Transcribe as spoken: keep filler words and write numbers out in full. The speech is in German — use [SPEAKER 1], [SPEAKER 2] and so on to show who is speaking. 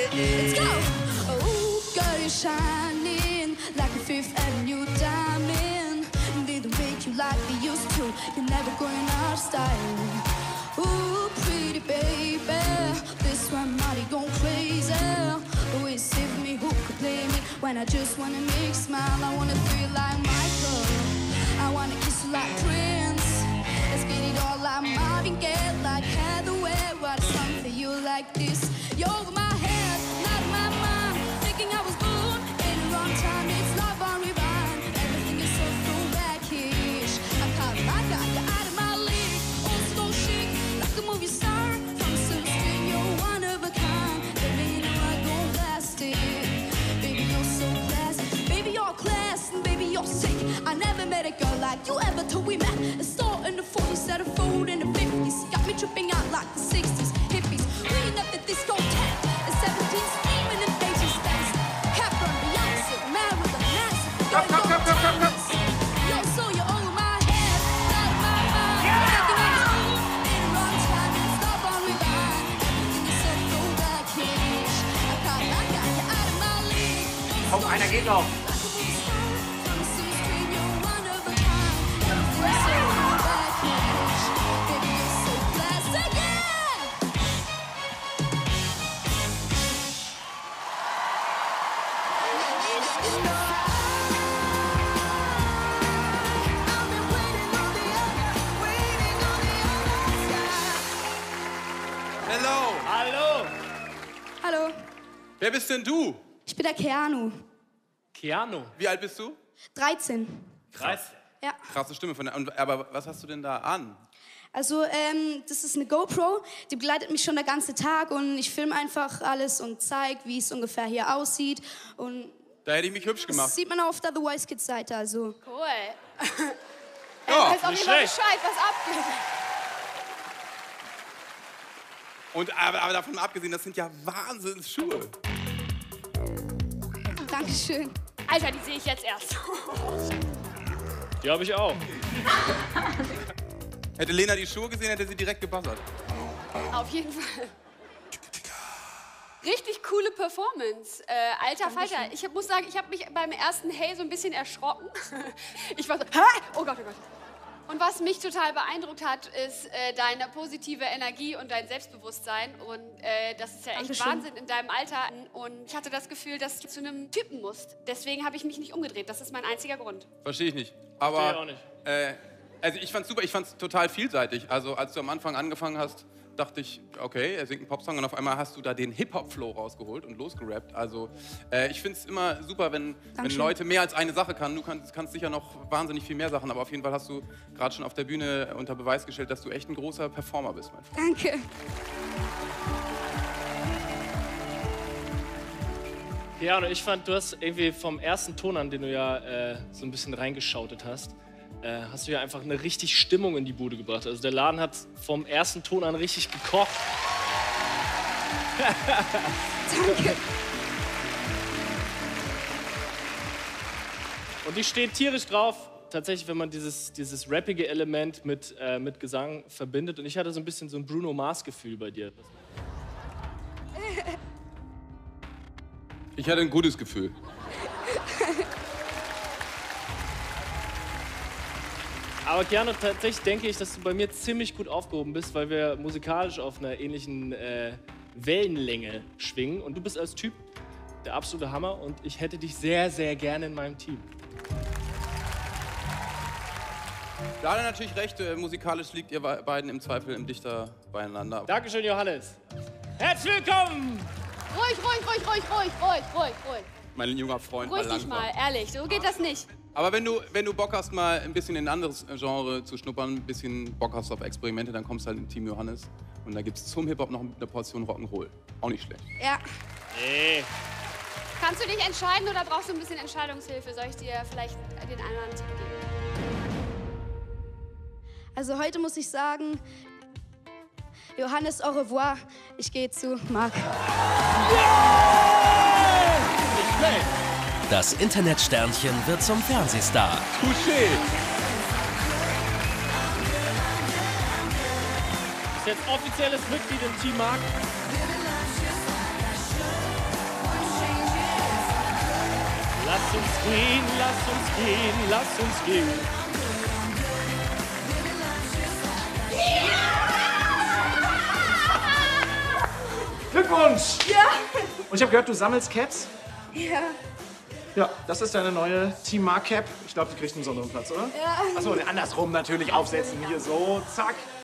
[SPEAKER 1] Let's go! Oh, girl, you're shining like a Fifth Avenue diamond. They don't make you like they used to. You're never going out of style. Ooh, pretty baby, this one mighty gone crazy. Who is save me, who could blame me when I just wanna make smile? I wanna feel like Michael, I wanna kiss you like Prince. Let's get it all like Marvin Gaye, like Hathaway. What's something for you like this? You're over my head, not my mind. Thinking I was born in the wrong time. It's love on rewind. Everything is so throwback-ish. I'm caught like I got out of my league. Old school chic, like a movie star. From some screen, you're one of a kind. Baby, you know I go plastic. Baby, you're so classy. Baby, you're class, and baby, you're sick. I never met a girl like you ever till we met. A store in the forties, at a food in the fifties. Got me tripping out like the sixties. Hippies, reading up the disco tent. The seventies, even in eighties dance. Capron, Beyonce, Marilyn Manson.
[SPEAKER 2] Come, come, come, come, come, come.
[SPEAKER 1] Yo, so you're over my head, not my mind. Thinking I was born in the wrong time. It's love on rewind. Everything is so throwback-ish. I got, I got you out of my league.
[SPEAKER 2] Komm, einer geht noch.
[SPEAKER 3] Hello.
[SPEAKER 4] Hallo.
[SPEAKER 1] Hallo,
[SPEAKER 3] Wer bist denn du?
[SPEAKER 1] ich bin der Keanu.
[SPEAKER 4] Keanu.
[SPEAKER 3] Wie alt bist du?
[SPEAKER 1] dreizehn.
[SPEAKER 4] Krass.
[SPEAKER 1] Ja.
[SPEAKER 3] Krasse Stimme von der. und- Aber was hast du denn da an?
[SPEAKER 1] Also, ähm, das ist eine GoPro, die begleitet mich schon der ganze Tag und ich filme einfach alles und zeige, wie es ungefähr hier aussieht. Und
[SPEAKER 3] Da hätte ich mich hübsch
[SPEAKER 1] das
[SPEAKER 3] gemacht.
[SPEAKER 1] sieht man auch auf der The Wise Kids Seite, also.
[SPEAKER 5] Cool.
[SPEAKER 3] Ja,
[SPEAKER 5] Er weiß auf
[SPEAKER 4] nicht
[SPEAKER 5] jeden Fall
[SPEAKER 4] schlecht.
[SPEAKER 5] Bescheid, was abgeht.
[SPEAKER 3] Und, aber, aber davon abgesehen, das sind ja Wahnsinnsschuhe.
[SPEAKER 1] Dankeschön.
[SPEAKER 5] Alter, die sehe ich jetzt erst.
[SPEAKER 4] Die habe ich auch.
[SPEAKER 3] Hätte Lena die Schuhe gesehen, hätte sie direkt gebuzzert.
[SPEAKER 5] Auf jeden Fall. Richtig coole Performance. Äh, alter Falter, ich hab, muss sagen, ich habe mich beim ersten Hey so ein bisschen erschrocken. Ich war so, hä? Oh Gott, oh Gott. Und was mich total beeindruckt hat, ist äh, deine positive Energie und dein Selbstbewusstsein. Und äh, das ist ja echt
[SPEAKER 1] Dankeschön.
[SPEAKER 5] Wahnsinn in deinem Alter. Und ich hatte das Gefühl, dass du zu einem Typen musst. Deswegen habe ich mich nicht umgedreht. Das ist mein einziger Grund.
[SPEAKER 3] Verstehe ich nicht.
[SPEAKER 4] Verstehe
[SPEAKER 3] Aber,
[SPEAKER 4] auch nicht.
[SPEAKER 3] Äh, also ich fand's super, ich fand's total vielseitig. Also als du am Anfang angefangen hast, dachte ich, okay, er singt einen Popsong und auf einmal hast du da den Hip-Hop-Flow rausgeholt und losgerappt. Also äh, ich find's immer super, wenn, wenn
[SPEAKER 1] Dankeschön.
[SPEAKER 3] Leute mehr als eine Sache kann. Du kannst, kannst sicher noch wahnsinnig viel mehr Sachen, aber auf jeden Fall hast du gerade schon auf der Bühne unter Beweis gestellt, dass du echt ein großer Performer bist, mein Freund.
[SPEAKER 1] Danke.
[SPEAKER 4] Keanu, ich fand, du hast irgendwie vom ersten Ton an, den du ja äh, so ein bisschen reingeschautet hast, äh, hast du ja einfach eine richtig Stimmung in die Bude gebracht. Also der Laden hat vom ersten Ton an richtig gekocht.
[SPEAKER 1] Danke.
[SPEAKER 4] Und ich stehe tierisch drauf, tatsächlich, wenn man dieses, dieses rappige Element mit, äh, mit Gesang verbindet. Und ich hatte so ein bisschen so ein Bruno Mars-Gefühl bei dir.
[SPEAKER 3] Ich hatte ein gutes Gefühl.
[SPEAKER 4] Aber Keanu, tatsächlich denke ich, dass du bei mir ziemlich gut aufgehoben bist, weil wir musikalisch auf einer ähnlichen äh, Wellenlänge schwingen. Und du bist als Typ der absolute Hammer und ich hätte dich sehr, sehr gerne in meinem Team.
[SPEAKER 3] Da hat er natürlich recht, äh, musikalisch liegt ihr beiden im Zweifel im Dichter beieinander.
[SPEAKER 4] Dankeschön, Johannes. Herzlich willkommen!
[SPEAKER 5] Ruhig, ruhig, ruhig, ruhig, ruhig, ruhig, ruhig, ruhig.
[SPEAKER 3] Mein junger Freund
[SPEAKER 5] Ruhig
[SPEAKER 3] war
[SPEAKER 5] dich
[SPEAKER 3] langsam.
[SPEAKER 5] mal, ehrlich, so geht das nicht.
[SPEAKER 3] Aber wenn du, wenn du Bock hast, mal ein bisschen in ein anderes Genre zu schnuppern, ein bisschen Bock hast auf Experimente, dann kommst du halt in Team Johannes. Und da gibt's zum Hip-Hop noch eine Portion Rock'n'Roll. Auch nicht schlecht.
[SPEAKER 1] Ja.
[SPEAKER 4] Nee.
[SPEAKER 5] Kannst du dich entscheiden oder brauchst du ein bisschen Entscheidungshilfe? Soll ich dir vielleicht den einen oder anderen Tipp geben?
[SPEAKER 1] Also heute muss ich sagen, Johannes, au revoir. Ich gehe zu Marc.
[SPEAKER 6] Das Internetsternchen wird zum Fernsehstar.
[SPEAKER 3] Touché!
[SPEAKER 4] Ist jetzt offizielles Mitglied im Team Marc. Lass uns gehen, lass uns gehen, lass uns gehen.
[SPEAKER 7] Glückwunsch!
[SPEAKER 8] Ja.
[SPEAKER 7] Und ich habe gehört, du sammelst Caps?
[SPEAKER 8] Ja.
[SPEAKER 7] Ja, das ist deine neue Team Mark Cap. Ich glaube, die kriegt einen besonderen Platz, oder?
[SPEAKER 8] Ja.
[SPEAKER 7] Achso, andersrum natürlich aufsetzen. Hier so, zack.